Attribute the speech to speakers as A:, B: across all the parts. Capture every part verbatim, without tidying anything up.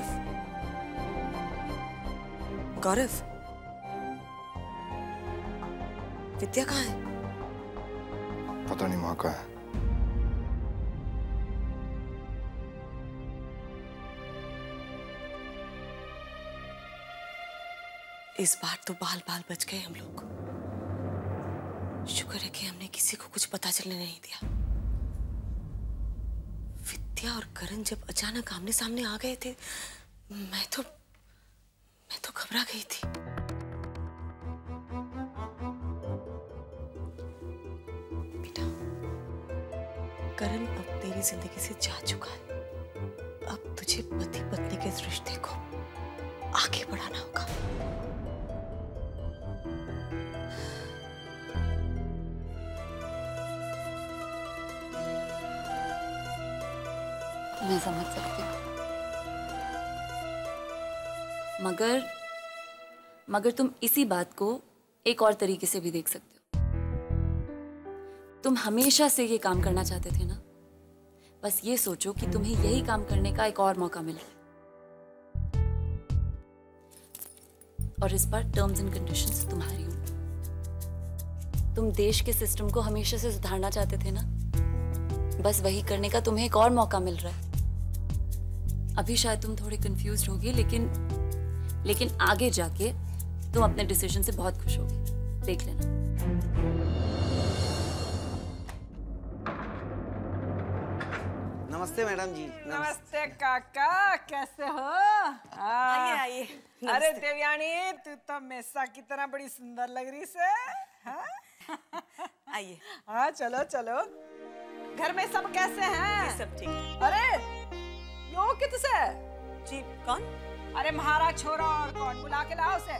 A: गौरव, गौरव, विद्या कहाँ है?
B: पता नहीं वहां कहाँ है।
A: इस बार तो बाल बाल बच गए हम लोग। शुक्र है कि हमने किसी को कुछ पता चलने नहीं दिया। विद्या और करण जब अचानक आमने सामने आ गए थे, मैं तो मैं तो घबरा गई थी। बेटा, करण अब तेरी जिंदगी से जा चुका है। अब तुझे पति पत्नी के रिश्ते को आगे बढ़ाना होगा।
C: मैं समझ सकती हूँ, मगर मगर तुम इसी बात को एक और तरीके से भी देख सकते हो। तुम हमेशा से ये काम करना चाहते थे ना, बस ये सोचो कि तुम्हें यही काम करने का एक और मौका मिल रहा है, और इस बार टर्म्स एंड कंडीशंस तुम्हारी होंगी। तुम देश के सिस्टम को हमेशा से सुधारना चाहते थे ना, बस वही करने का तुम्हें एक और मौका मिल रहा है। अभी शायद तुम थोड़े कंफ्यूज्ड होगे, लेकिन लेकिन आगे जाके तुम अपने डिसीजन से बहुत खुश होगे, देख लेना।
D: नमस्ते मैडम जी।
E: नमस्ते काका, कैसे हो?
A: आइए आइए।
E: अरे देवयानी, तू तो मेसा की तरह बड़ी सुंदर लग रही से।
A: आइए।
E: हाँ चलो चलो। घर में सब कैसे हैं?
A: सब ठीक।
E: अरे यो कितसे?
A: जी कौन?
E: अरे महाराज छोरा और कौन, बुला के लाओ उसे।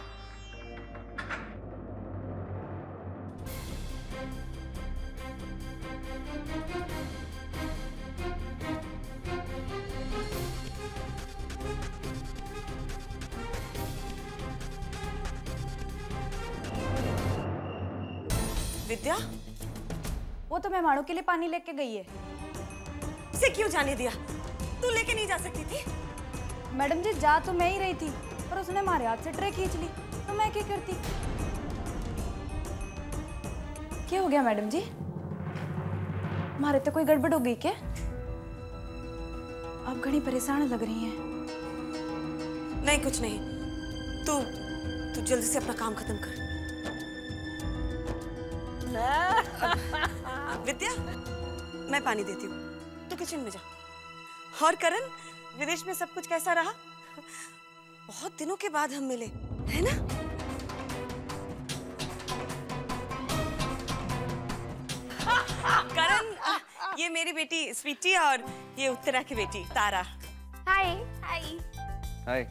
A: विद्या,
F: वो तो मेहमानों के लिए पानी लेके गई है।
A: इसे क्यों जाने दिया? तू लेके नहीं जा सकती थी?
F: मैडम जी, जा तो मैं ही रही थी, पर उसने हमारे हाथ से ट्रे खींच ली, तो मैं क्या करती? क्या हो गया मैडम जी? हमारे तो कोई गड़बड़ हो गई क्या? आप घनी परेशान लग रही हैं।
A: नहीं कुछ नहीं, तू तू जल्दी से अपना काम खत्म कर। विद्या, मैं पानी देती हूँ, तू किचन में जा। और करण, विदेश में सब कुछ कैसा रहा? बहुत दिनों के बाद हम मिले, है ना? करण, ये मेरी बेटी स्वीटी और ये उत्तरा की बेटी तारा।
F: हाय हाय
B: हाय।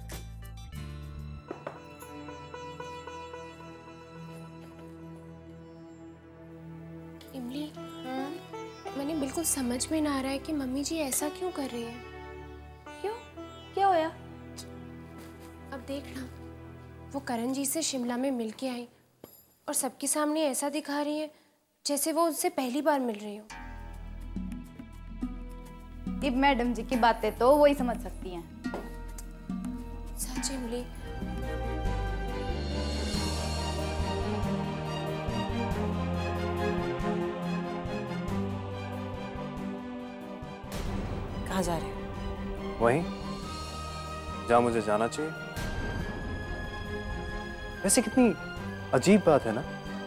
G: इमली, मैंने बिल्कुल समझ में ना आ रहा है कि मम्मी जी ऐसा क्यों कर रही है।
F: क्यों? क्या होया?
G: अब देखना, वो करण जी से शिमला में मिल के आई और सबके सामने ऐसा दिखा रही है जैसे वो उससे पहली बार मिल रही हो।
F: अब मैडम जी की बातें तो वो ही समझ सकती हैं।
G: सच इमली,
A: कहाँ जा रहे हो?
H: वहीं जहाँ मुझे जाना चाहिए। वैसे कितनी अजीब बात है ना,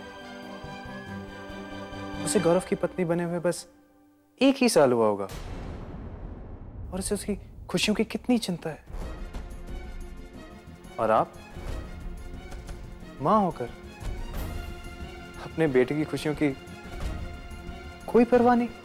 H: उसे गौरव की पत्नी बने हुए बस एक ही साल हुआ होगा और उसे उसकी खुशियों की कितनी चिंता है, और आप मां होकर अपने बेटे की खुशियों की कोई परवाह नहीं।